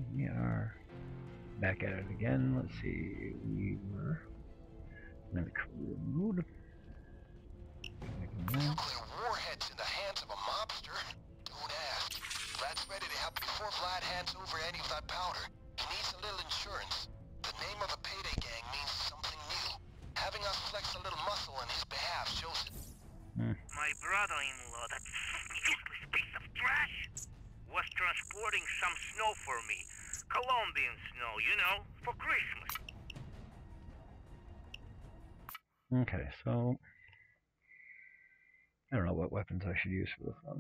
we are back at it again. Let's see, we were in the career mode. Nuclear warheads in the hands of a mobster? Don't ask. Vlad's ready to help before Vlad hands over any of that powder. He needs a little insurance. The name of the payday gang means something new. Having us flex a little muscle on his behalf shows it. My brother-in-law, that useless piece of trash, was transporting some snow for me. Colombian snow, you know, for Christmas. Okay, so I don't know what weapons I should use for this one.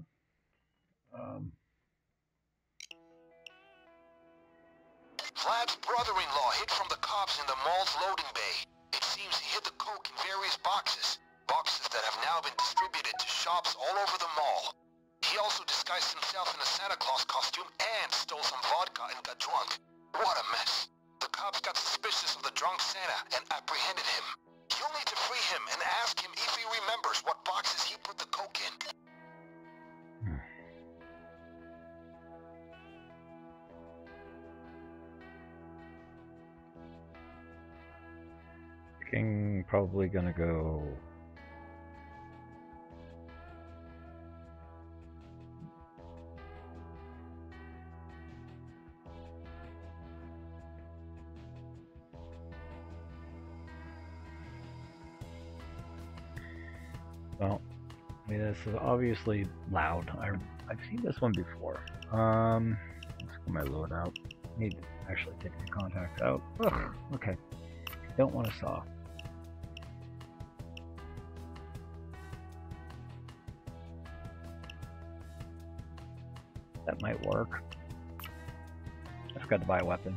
Vlad's brother-in-law hid from the cops in the mall's loading bay. It seems he hid the coke in various boxes. Boxes that have now been distributed to shops all over the mall. He also disguised himself in a Santa Claus costume and stole some vodka and got drunk. What a mess. The cops got suspicious of the drunk Santa and apprehended him. You'll need to free him and ask him if he remembers what boxes he put the coke in. King probably gonna go. Well, I mean, this is obviously loud. I've seen this one before. Let's get my load out. Need to actually take the contacts out. Ugh, okay. Don't want to saw. That might work. I forgot to buy a weapon.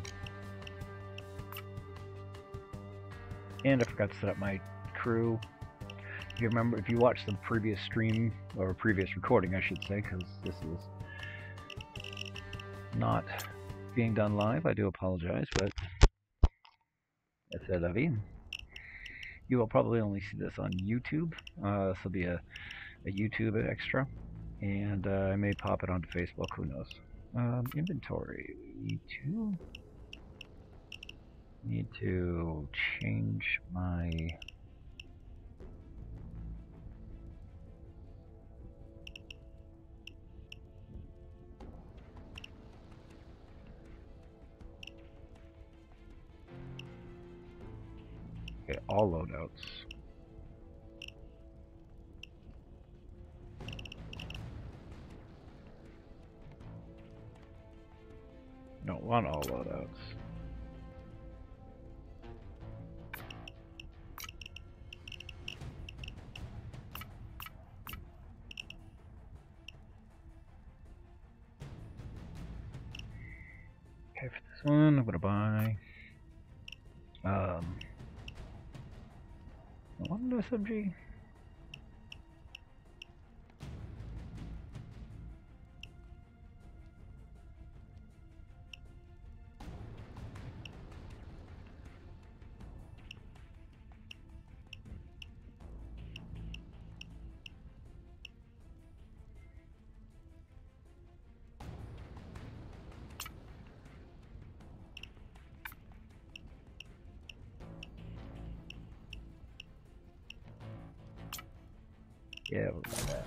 And I forgot to set up my crew. If you remember, if you watched the previous stream, or previous recording I should say, because this is not being done live, I do apologize, but it's a lovey. You will probably only see this on YouTube. This will be a YouTube extra. And I may pop it onto Facebook, who knows. Inventory. We need to change my all loadouts. Don't want all loadouts. Okay, for this one, I'm gonna buy one SMG. Yeah, we'll do that.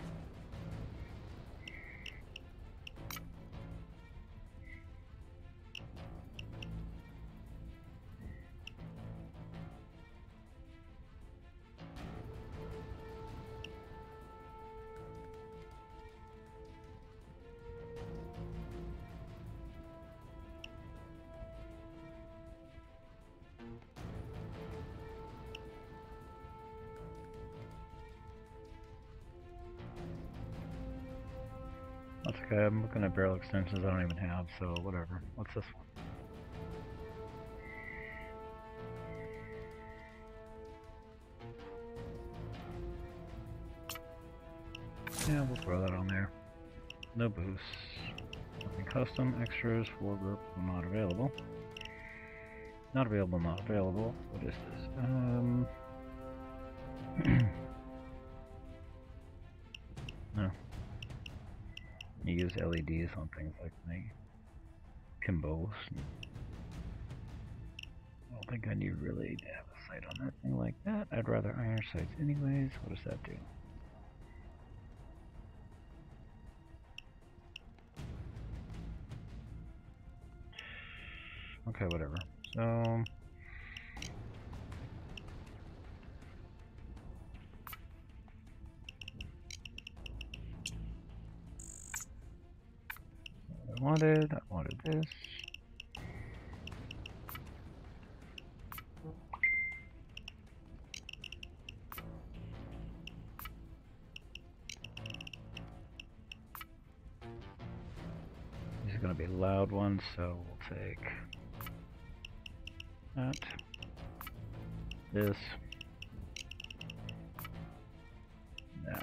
That's okay, I'm looking at barrel extensions I don't even have, so whatever. What's this one? Yeah, we'll throw that on there. No boosts. Nothing custom, extras, foregroup, not available. Not available, not available. What is this? No. You use LEDs on things like me. Kimbos. I don't think I need really to have a sight on that thing like that. I'd rather iron sights anyways. What does that do? Okay, whatever. So I wanted this. These are going to be loud ones, so we'll take that, this, that.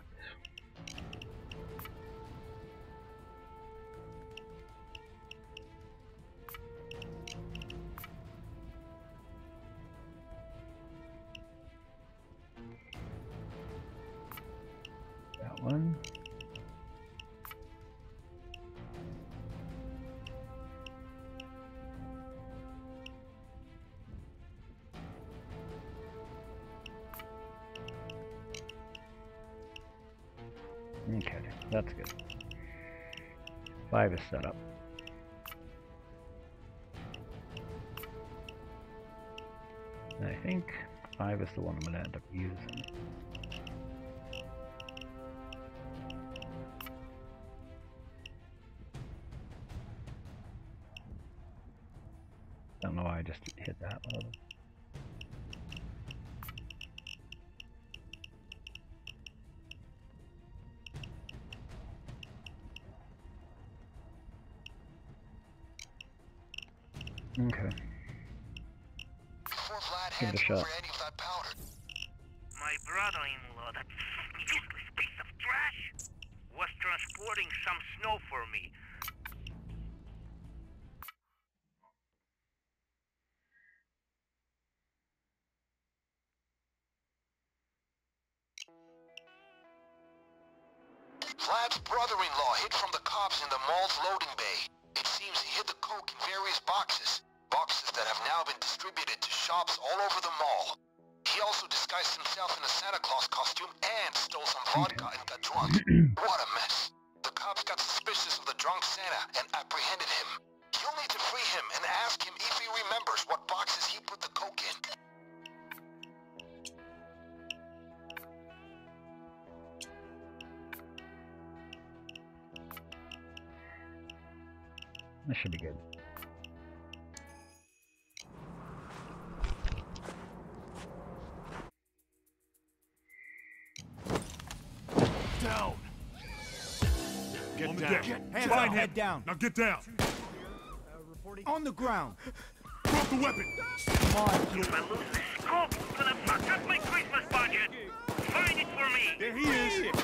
That one. Okay, that's good. 5 is set up. And I think 5 is the one I'm going to end up using. Don't know why I just hit that one. Okay. Before Vlad Give it a hands shot. over any of that powder. My brother-in-law, that useless piece of trash, was transporting some snow for me. Vlad's brother-in-law hid from the cops in the mall's loading bay. It seems he hid the coke in various boxes. Boxes that have now been distributed to shops all over the mall. He also disguised himself in a Santa Claus costume and stole some vodka and got drunk. What a mess. The cops got suspicious of the drunk Santa and apprehended him. You'll need to free him and ask him if he remembers what boxes he put the coke in. That should be good. Down. Get down. Hands Find up, him. head down. Now get down. On the ground. Drop the weapon. Come on. If I lose this coke, it's gonna fuck up my Christmas budget. Find it for me. There he is.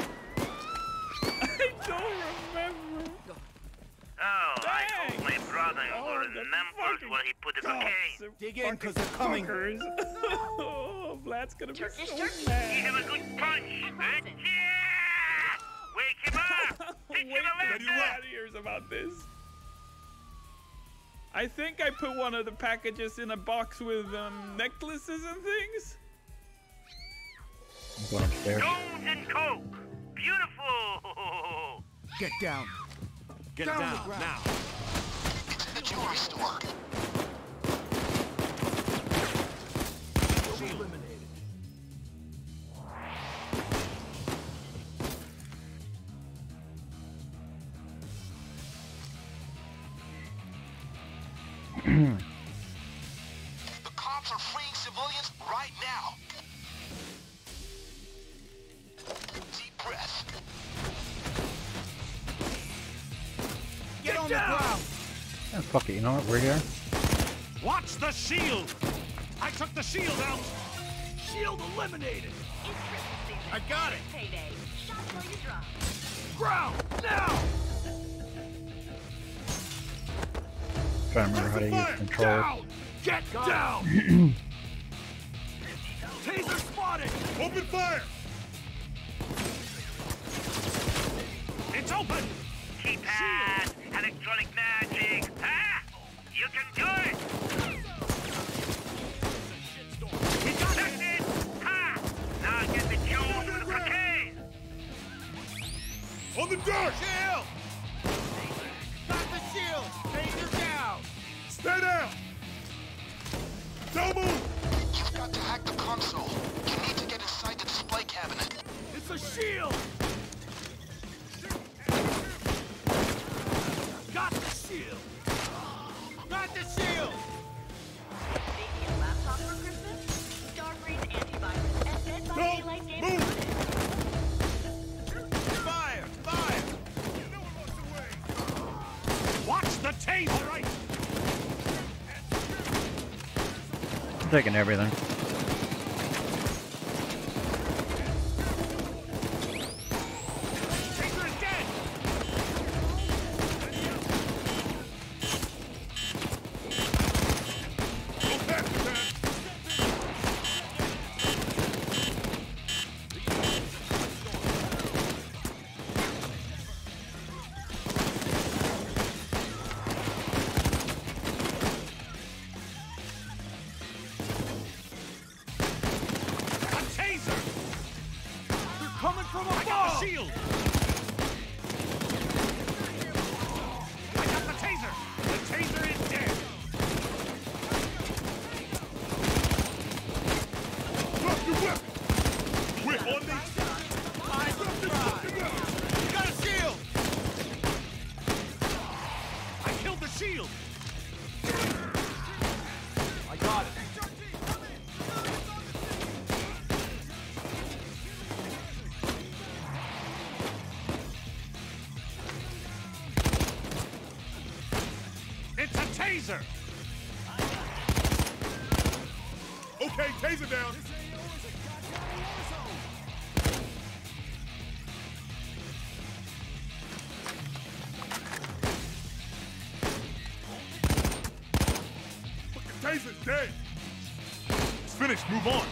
I don't remember. Oh, I hope my brother-in-law remembers where he put the cocaine. Dig in, because they're coming. Oh, Vlad's gonna be so Give mad. him a good punch. Yeah! Wake him up. Teach him Wait, a the lesson. hears about this. I think I put one of the packages in a box with necklaces and things. I'm going upstairs. Stones and coke. Beautiful. Get down. Get Down down, the ground. now. It's in the jewelry store. Eliminated. The cops are freeing civilians right now. Deep breath. Get on the ground. Oh, fuck it, you know what? We're here. Watch the shield. I took the shield out. Shield eliminated. I got it. Payday. Shots while you drop. Ground. Now. Trying to remember how to use Fire. controls. Down. Get down. Taser spotted. Open fire. It's open. Keypad. Electronic magic. Ah! shield! Got the shield! Taser down! Stay down! Don't move! You've got to hack the console. You need to get inside the display cabinet. It's a shield! Got the shield! Got the shield! Maybe a laptop for Christmas? Starbrain's antivirus and Dead by Don't Daylight game move! Fire! Fire! Watch the tape! All right! I'm taking everything. Taser is dead! Go past it, man! A taser! They're coming from above! I got the shield! I got the taser! The taser is dead! Drop your weapon! Whip on me! Eyes on the prize! Got a shield! I killed the shield! I got it! It's a taser! Okay, taser down! Fucking taser's dead! It's finished, move on!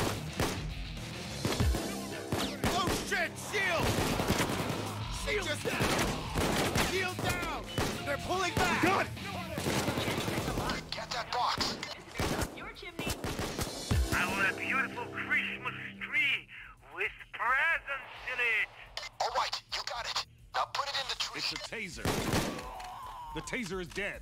Oh shit! Shield! Shield down! Shield down! They're pulling back! Got it! Get that box. Your chimney. I want a beautiful Christmas tree with presents in it. All right, you got it. Now put it in the tree. It's a taser. The taser is dead.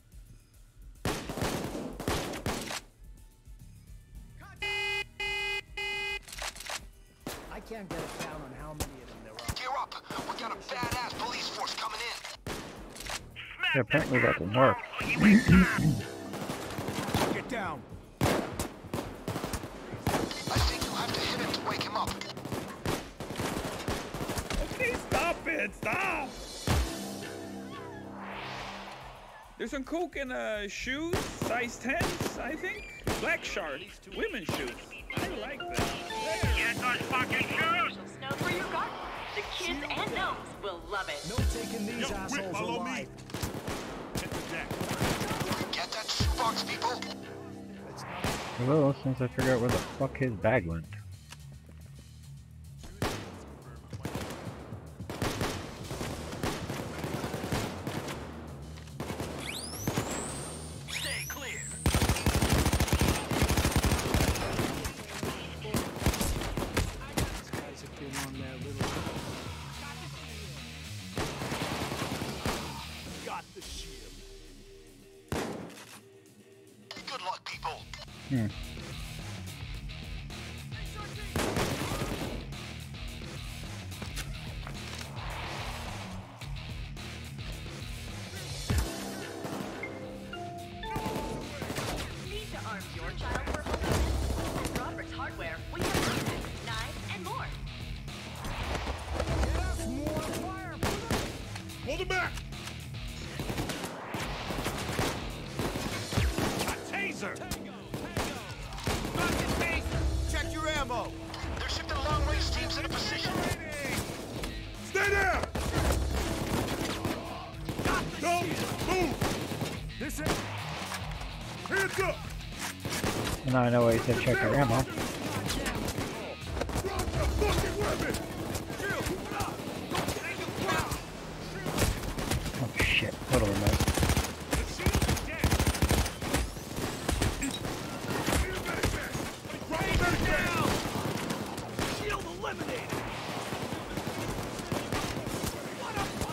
I can't get a count on how many of them there are. Gear up. We got a badass police force coming in. Yeah, apparently that didn't work. Get down. I think you'll have to hit him to wake him up. Okay, stop it! Stop! There's some coke in shoes, size 10s, I think. Black shark, women's shoes. I like them. Get those fucking shoes! Snow for your garden. The kids and gnomes will love it. No taking these Yo, Whip, assholes follow me! alive. Hit the deck. Get that shoebox, people. Well, since I figured out where the fuck his bag went. Stay clear. These guys have been on their little... Got the shield. Good luck, people. Hmm. Need to arm your child for home? At Robert's Hardware, we have weapons, knives, and more. Yes, more fire! Pull them back! A taser. Got the taser. Check your ammo. They're shifting long-range teams into position. Stay down! Got the Don't shield. move! This is... Hands up! Now I know why you said check your ammo. Drop the fucking weapon! Oh shit, totally missed. The shield is dead. Drop the Down. Shield eliminated. What a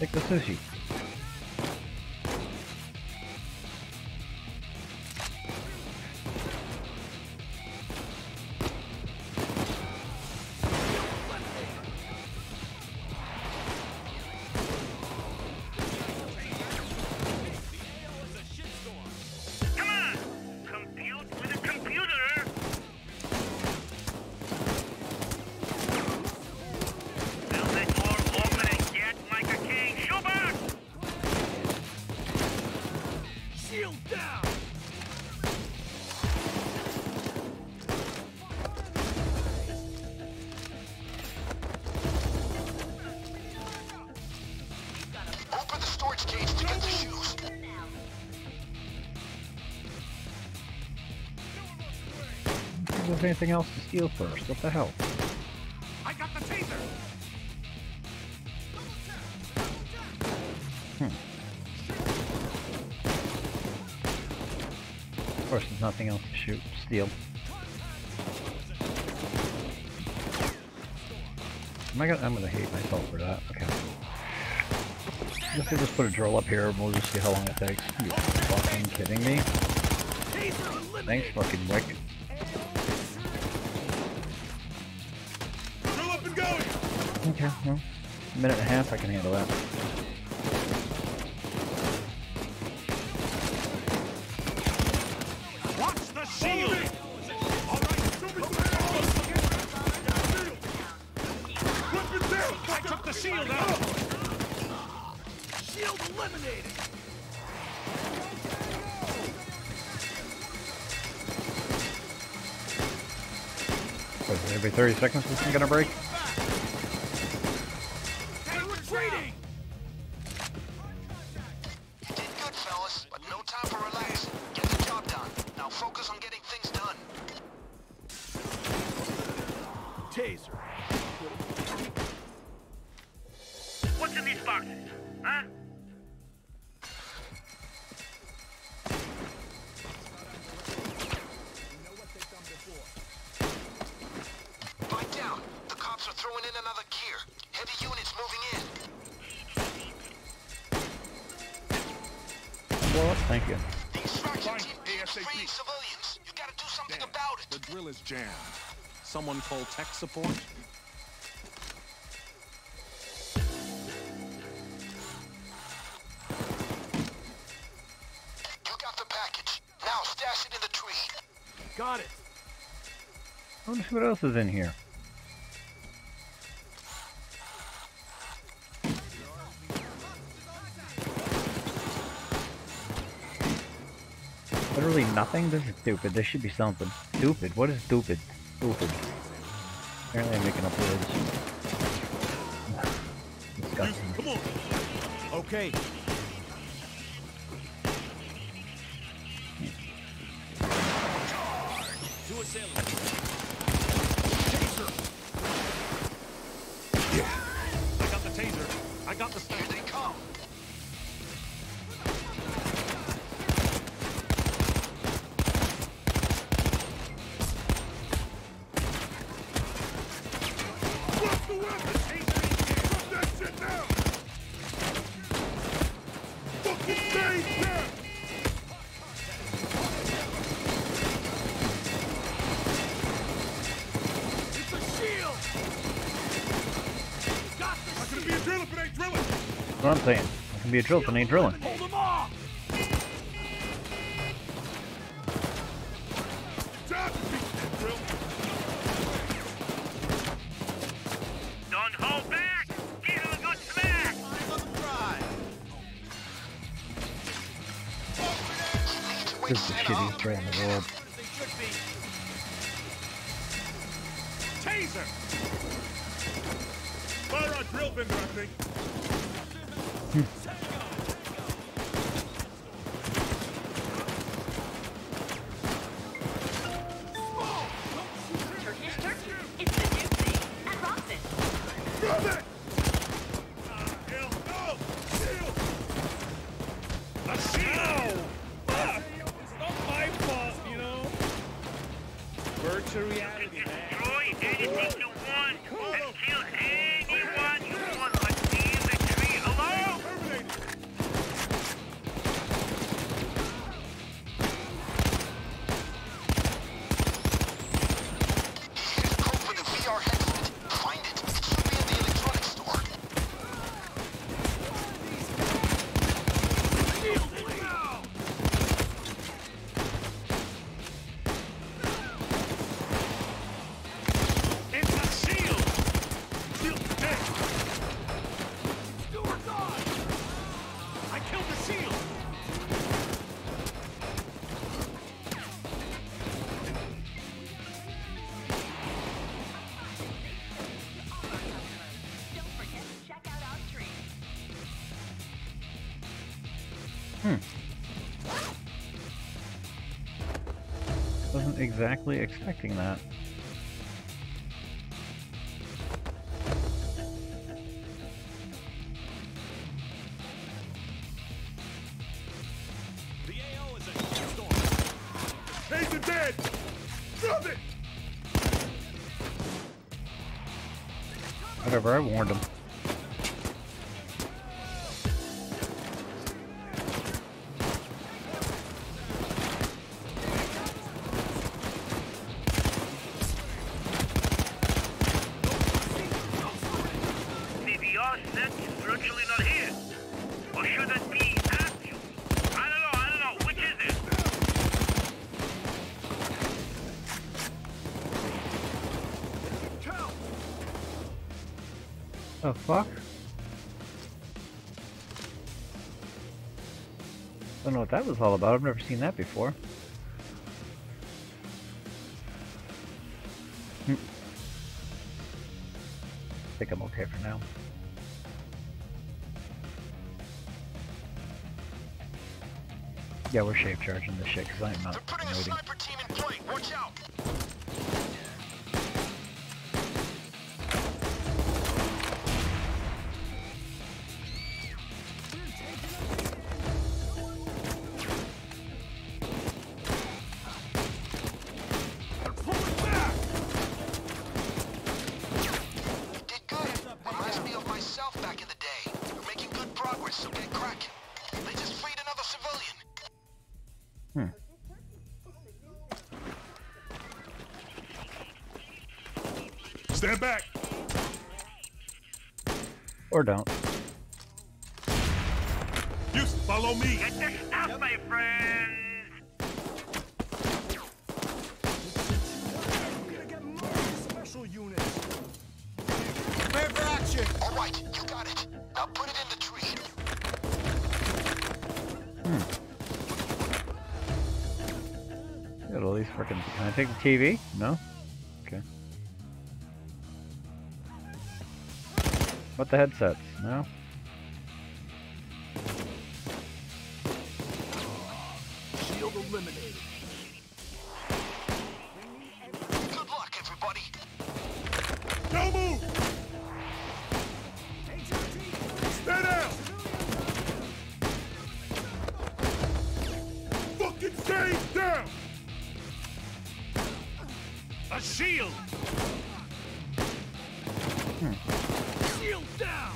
Take the sushi. Come on! Compute with a computer! Will the door open and get like a king? Schubert! Shield down! Open the storage cage to get the shoes. If there's anything else to steal first, what the hell? I got the taser! Of course, there's nothing else to shoot, steal. I'm gonna hate myself for that. Okay. I guess I just put a drill up here and we'll just see how long it takes. You fucking kidding me? Thanks, fucking Wick. Drill up and going! Okay, well, a minute and a half, I can handle that. Watch the shield! Alright, show me some weapon down! I took the shield out! Shield eliminated! So every 30 seconds this thing gonna break? They're retreating! You did good, fellas, but no time for relaxing. Get the job done. Now focus on getting things done. Taser. What's in these boxes? Huh? Fight down. The cops are throwing in another gear. Heavy units moving in. Well, thank you. The extraction Fine, team keeps ASAP. freeing civilians. You gotta do something Damn, about it. the drill is jammed. Someone call tech support? You got the package. Now stash it in the tree. Got it. I wonder what else is in here. Literally nothing? This is stupid. There should be something. Stupid? What is stupid? Stupid. Apparently I'm making up words. Disgusting. Come on. Okay. To assailant. Taser. Yeah. I got the taser. I got the Here sniper. they come. Drop the weapon! Taser in here! Drop that shit now! Fucking stay down! It's a shield! Got this! Not gonna be a drill if it ain't drilling! That's what I'm saying. It can be a drill if it ain't drilling. Hold them off! Job, drill! Don't hold back! Give him a good smack! This is the shittiest trail in the world. Taser! Fire our drill vendor, I think. Turkish turkey. It's the new thing at Rockford. Drop it! Hell no! Shield! A shield! Fuck! It's not my fault, you know? Virtual reality, man. Destroy anything you want and kill anyone you want, but leave the tree alone! Wasn't exactly expecting that. The AO is a storm. Taser dead! Drop it! Whatever, I warned him. Virtually not here. Or should it be actual? I don't know. Which is it? The fuck? Don't know what that was all about. I've never seen that before. I think I'm okay for now. Yeah, we're shape charging this shit because I'm not They're putting a waiting. sniper team in play. Watch out! They're pulling back! You did good. Reminds me of myself back in the day. You're making good progress, so get cracking. They just freed another civilian. Stand back! Or don't. Houston, follow me! Get this stuff, my friends! We're gonna get more special units! Prepare for action! Alright, you got it. Now put it in the tree. Got all these freaking. Can I take the TV? No? Okay. What the headsets? No? Shield eliminated. Good luck, everybody. No move! Stay down! Fucking stay down! A shield! Shield down!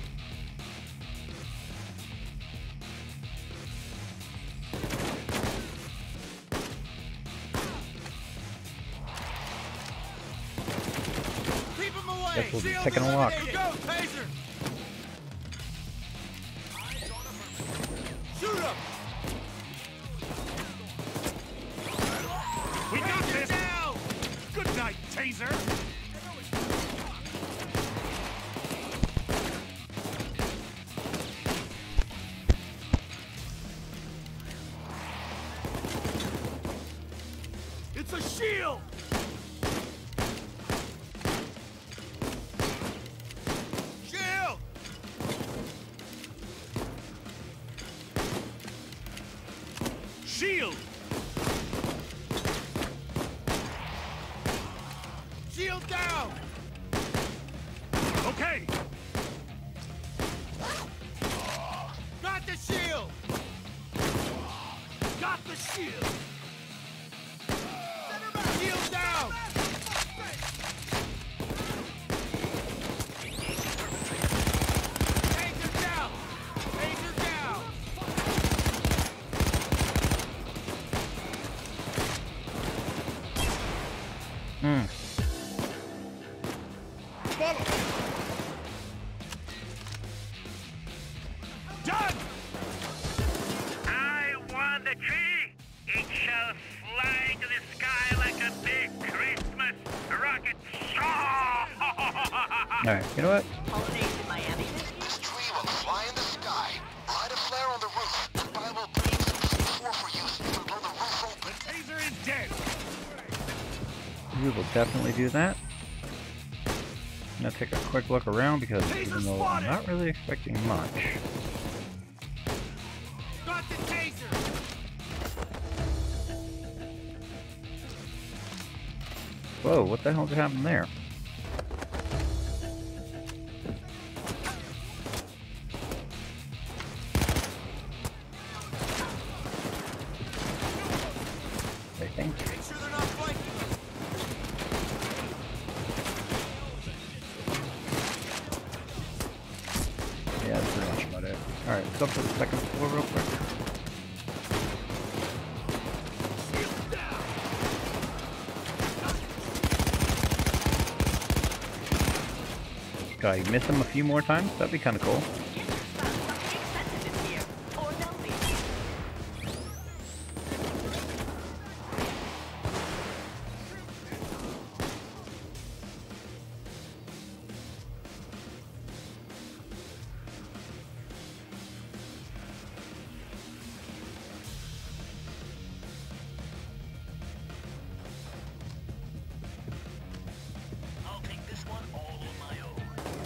Keep him away! Guess we'll be taking a walk. You go, Taser! Shoot him! We got this! Good night, Taser! It's a shield! Shield! Shield! Shield down! Okay! Got the shield! Got the shield! Shield down! Taser down! Taser down! Follow! Done! I won the tree! It shall fly to the sky like a big Christmas rocket. Alright, you know what? Holidays in Miami. This tree will fly in the sky. Light a flare on the roof. And I will bring some C4 for use to blow the roof open. The taser is dead! We will definitely do that. I'm gonna take a quick look around because even though I'm not really expecting much. Got the Whoa, what the hell just happened there? I think. Make sure they're not flanking us. Yeah, that's pretty much about it. Alright, let's go up to the second floor real quick. Could I miss him a few more times? That'd be kind of cool. I'll take this one all on my own.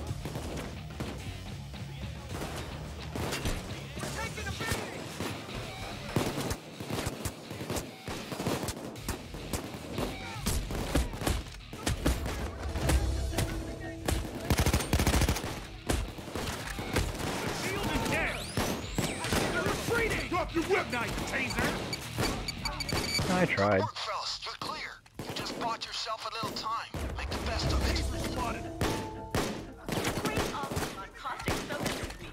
Taking a beating. The shield is dead. They're retreating. Drop your whip knife, taser. I tried. Good work, fellas. You're clear. You just bought yourself a little time. Make the best of it. Spotted. Great offers on caustic soda this week.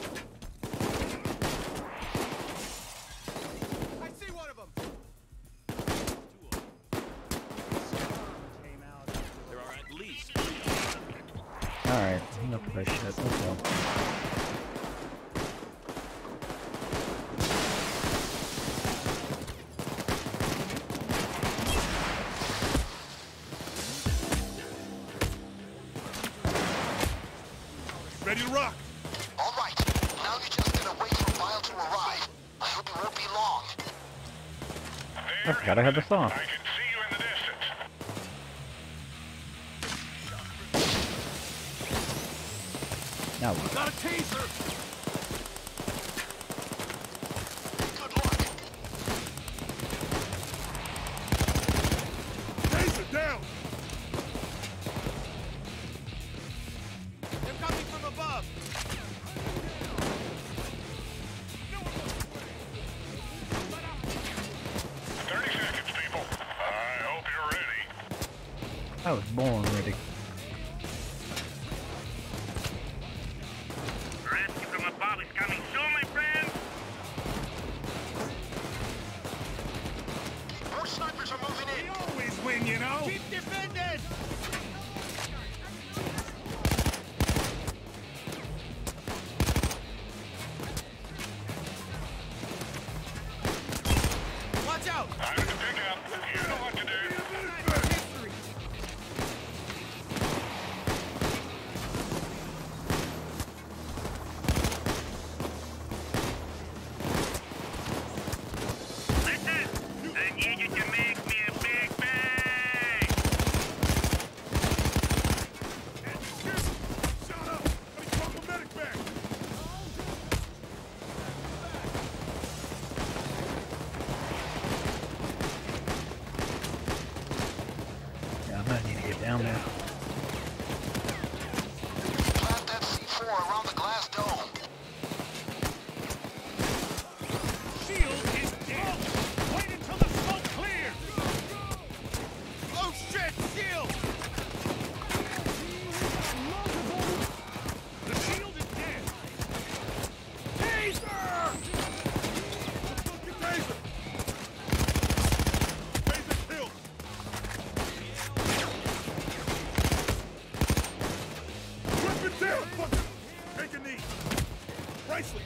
I see one of them. There are at least. Alright, enough of this shit. Let's go. Ready to rock. All right. Now you're just gonna wait for Vile to arrive. I hope it won't be long. I forgot I had this off. I can see you in the distance. Now what? Got a taser. Good luck. Taser down. They're coming from above. 30 seconds, people. I hope you're ready. I was born ready. Rescue from above is coming soon, my friend. More snipers are moving in. We always win, you know. Keep defending. Watch out. I'm to pick up. You know what to do. History. Listen, I need you to make me a big bang. Shut up. Let me call the medic back. Yeah, I'm gonna need to get down there. Plant that C4 around the glass dome. Shield is dead. Wait until the smoke clears. Oh shit! Shield. The shield is dead. Taser! Taser! Taser killed. Weapon down, fucker! Take a knee. Presley!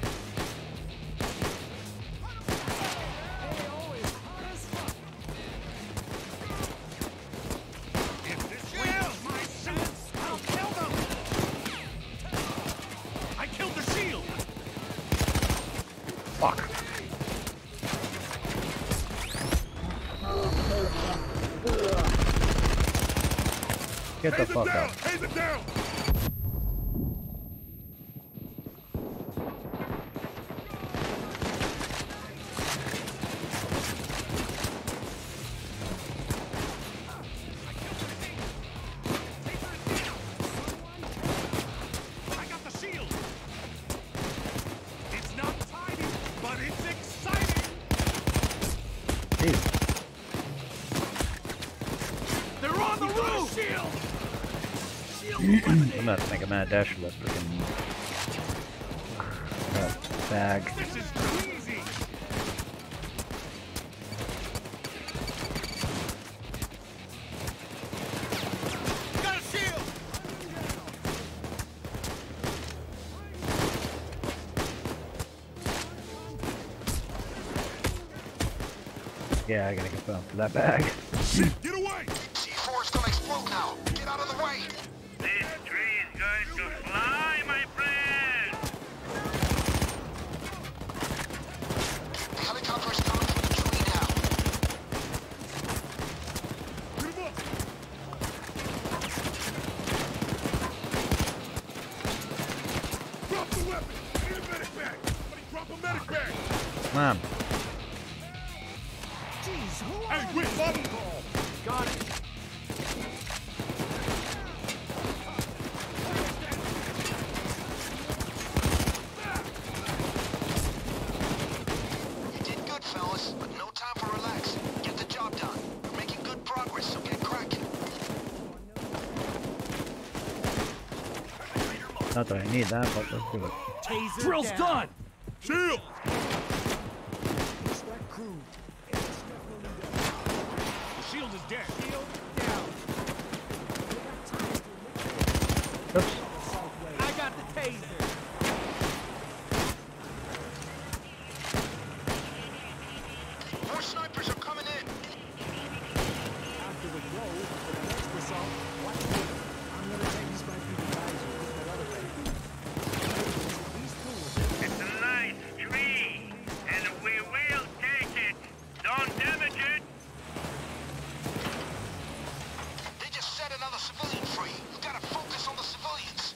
If this wins my chance, I'll kill them! I killed the shield! Fuck. Get the Taser fuck down! up. Taser down! I'm gonna have to make a mad dash for that freaking bag. This is too easy. Got a shield. Yeah, I gotta get down for that bag. Get away. C4 is gonna explode now. Get out of the way. This tree is going to fly, my friend! The helicopter is coming from the tree now. Get him up. Drop the weapon. Need a medic bag. Somebody drop a medic bag. Come on. Jeez, hey, quick, bottom call. Got it. You did good, fellas, but no time for relax. Get the job done. We're making good progress, so get cracking. Not that I need that, but let's do it. Taser Drill's down. done. Shield. Extract crew. The shield is dead. Shield down. Oops. I got the taser. More snipers are coming in. After the blow for the next assault, watch me. I'm gonna take these might be the guys who put that other thing. These tools. It's a nice tree, and we will take it. Don't damage it. They just set another civilian free. You gotta focus on the civilians.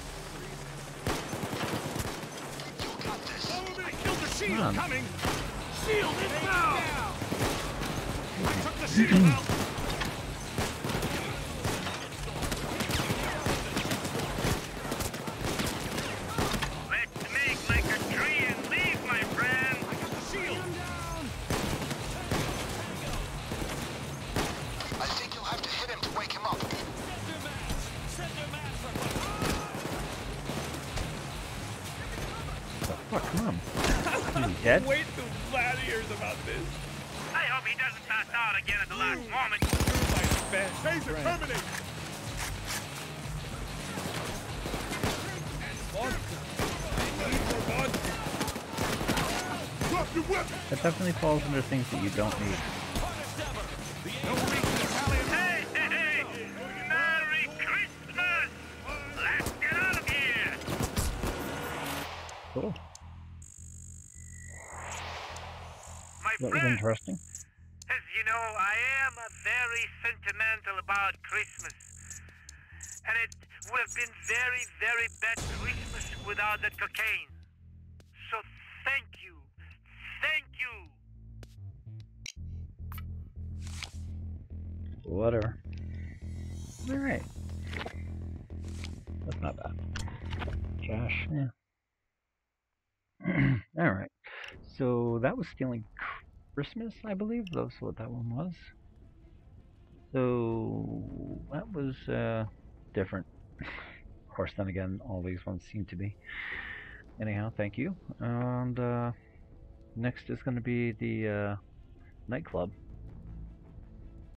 You got this. I killed the shield. Come on. Coming. Shield inbound. I took the shield out. Let's make like a tree and leave, my friend. I got the shield. I think you'll have to hit him to wake him up. Fuck, come on. You dead? Wait till Vlad hears about this. I hope he doesn't pass out again at the last moment. You're my best Taser friend. terminate. Vodka. I need more vodka. Drop your weapon. That definitely falls under things that you don't need. No reason to tally him. Hey, hey, hey! Merry Christmas! Let's get out of here! Cool. My That was friend, interesting. as you know, I am very sentimental about Christmas. And it would have been very, very bad Christmas without that cocaine. So thank you. Thank you. Whatever. Alright. That's not bad. Cash, yeah. Alright. So that was stealing Christmas, I believe. That's what that one was. So that was different. Of course, then again, all these ones seem to be. Anyhow, thank you. And next is going to be the nightclub.